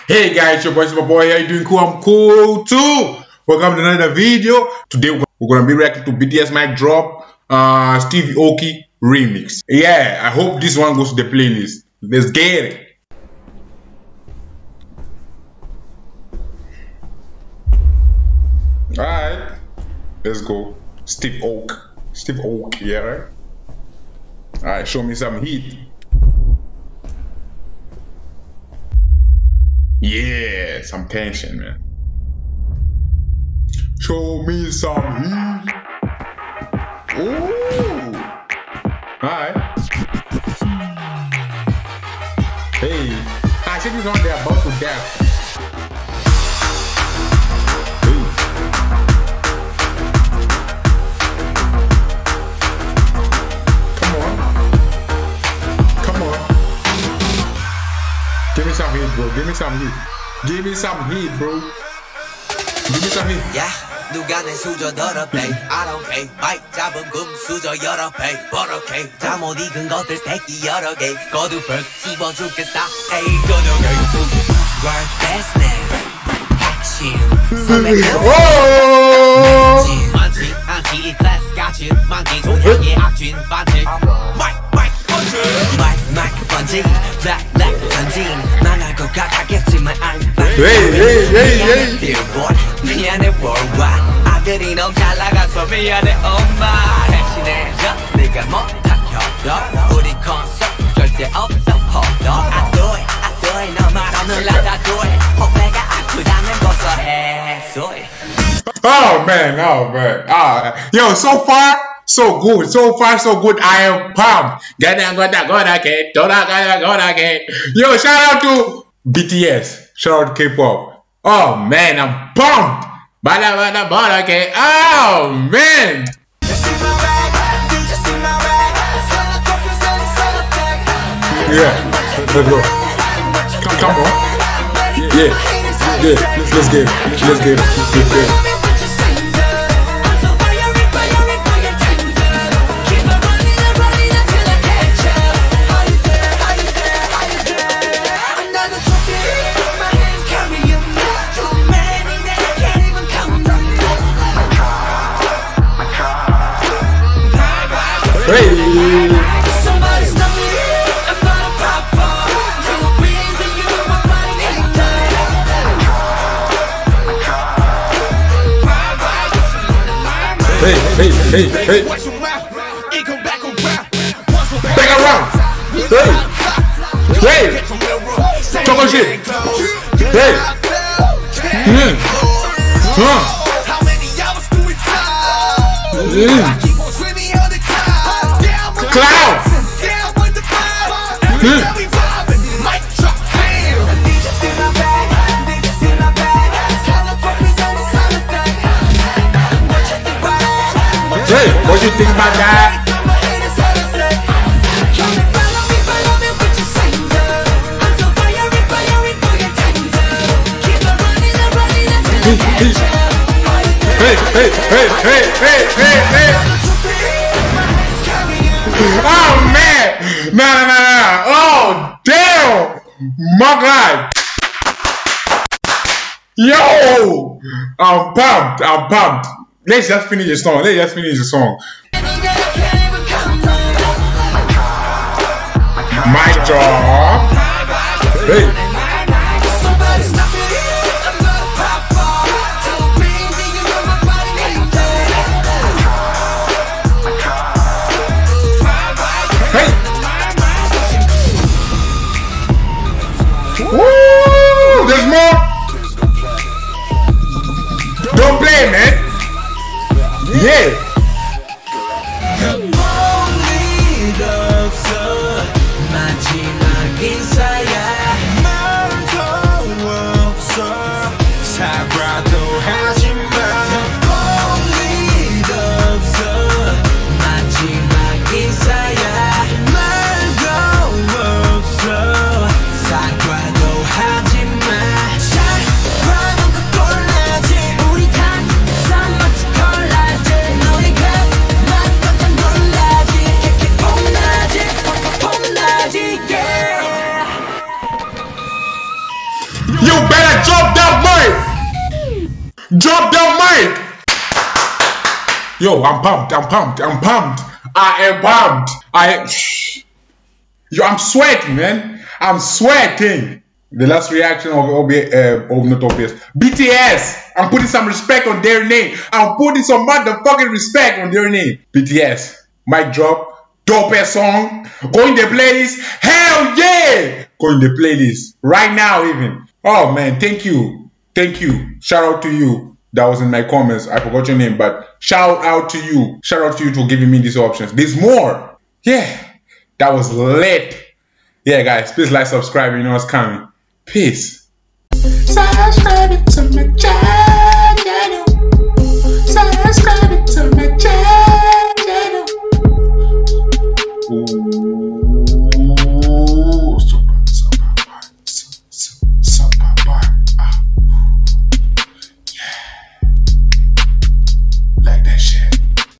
Hey guys, your boy, how you doing? Cool? I'm cool too. Welcome to another video. Today we're gonna be reacting to BTS Mic Drop, Stevie Aoki remix. Yeah, I hope this one goes to the playlist. Let's get it. Alright, let's go. Steve Aoki, yeah, right? Alright, show me some heat. Yeah, some tension, man. Show me some heat. Ooh. Alright. Hey, I think this one they're about to death. Give me some heat, bro. Give me some heat. Give me some heat, bro. Give me some heat. Yeah, 누가 내 수저 더럽대. I don't care. 마이크 잡은 금 수저 여러 배. 버럭해. 잠못 익은 것들 새끼 여러 개. 거두벌 씹어 죽겠다. 에이, 거두개. World business. 핵심. 많지 않지 이 클래스 같이. 많지 조향의 악진 반칙. 마이크 번지. 마이크 번지. 블랙 번지. 망할 것 같겠지만 I'm back. Billboard 미안해 worldwide. 아들이 너무 잘 나가서 미안해 엄마. 핵심해져 네가 못한 협력. 우리 콘서트 절대 없어 hold on. I do it 너 말 없는 라다 do it. 호배가 아프다면 고소해 소리. Oh man. Yo, so far so good. So far so good. I am pumped. Yo, shout out to BTS. Shout out to K-pop. Oh man, I'm pumped. Oh man. Yeah, let's go. Come on. Yeah. Let's get it. Hey. Hey. Back around. Hey. Talk about shit. Hey. Cloud. Hey, what do you think about that? Hey. Oh man! Nah. Oh damn! My God! Yo! I'm pumped. Let's just finish the song. Mic drop. Hey. Woo! There's more. Don't play, man. Yeah. You better drop that mic. Drop that mic. Yo, I'm pumped. I am pumped. Yo, I'm sweating, man. I'm sweating. The last reaction of not obvious. BTS. I'm putting some respect on their name. I'm putting some motherfucking respect on their name. BTS. Mic drop. Dope ass song. Go in the playlist. Hell yeah. Go in the playlist. Right now even. Oh man, thank you. Thank you. Shout out to you. That was in my comments. I forgot your name, but shout out to you. Shout out to you for giving me these options. There's more. Yeah. That was lit. Yeah, guys. Please like, subscribe. You know what's coming. Peace. Subscribe to my channel.